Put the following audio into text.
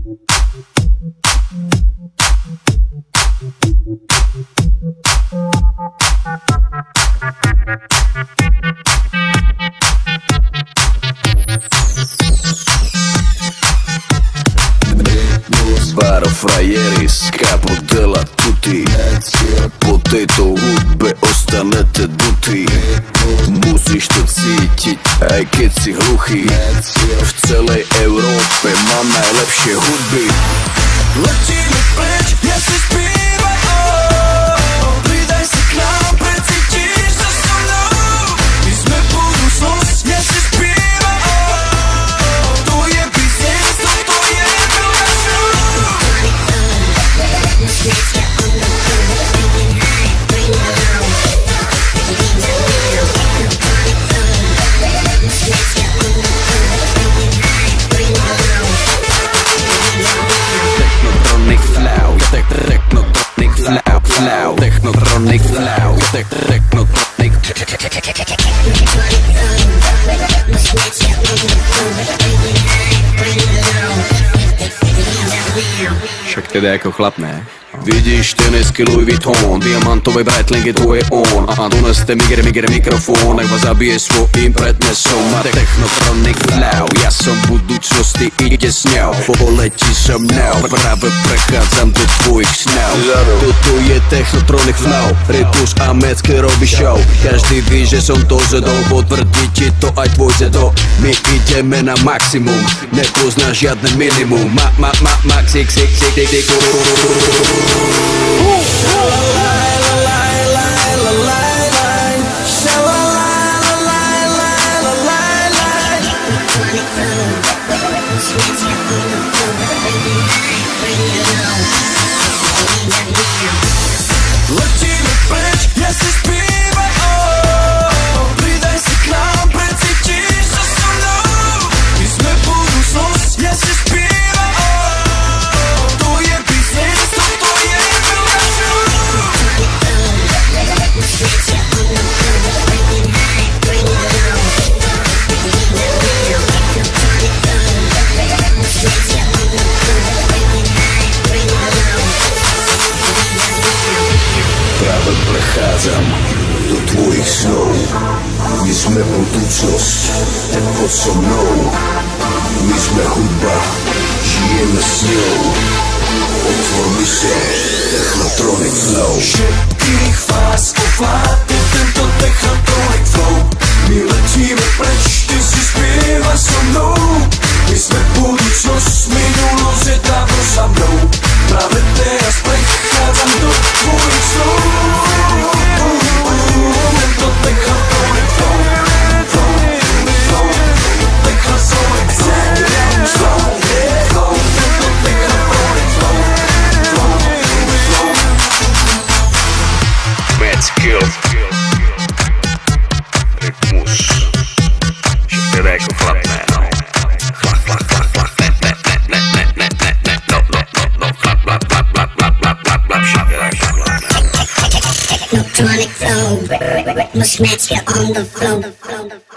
Baro frajeri z kapodela tuty. Po tejto hudbe ostanete dutí. Musíš to cítiť, aj keď si hluchý. V celej Európe mám najlepšie hudby. Letíme preč, ja si spívaj, pridaj sa k nám, precítiš sa so mnou. My sme budúcnosť, ja si spívaj, to je biznes, toto je veľa show. Technotronic flow, technotronic flow, technotronic flow, technotronic. Však teda ako chlap, ne? Vidíš tenisky Louis Vuitton, diamantové Breitlingy, to je on. A doneste migre mikrofón, nech vás zabije svojím prednesom. Má technotronic flow, ja som budúcnosti, ide s ňou. Poletí so mnou, práve prechádzam do tvojich snov. Toto je technotronic flow, rytmus a mecky robí show. Každý ví, že som to zedol, potvrdí ti to aj tvoj zedo. My ideme na maximum, nepoznáš žiadne minimum. Maxi. Letíme preč, ja si spívaj, pridaj sa k nám, precítiš sa so mnou. My sme budúcnosť, ja si spívaj, to je biznes, toto je veľa show. Práve prechádzam do tvojich snov. My sme budúcnosť, tak poď so mnou. My sme hudba, žijeme s ňou. Otvor mysel, technotronic flow. Všetkých vás ovládne tento technotronic flow. My letíme preč, ty si spieva so mnou. My sme budúcnosť, minulosť je dávno za mnou. Práve teraz prechádzam do tvojich snov. Tento technotronic flow, technotronic flow, technotronic flow, tento technotronic flow, Mecky, rytmus, však teda ako chlap, ne? Technotronic flow, must match you on the flow.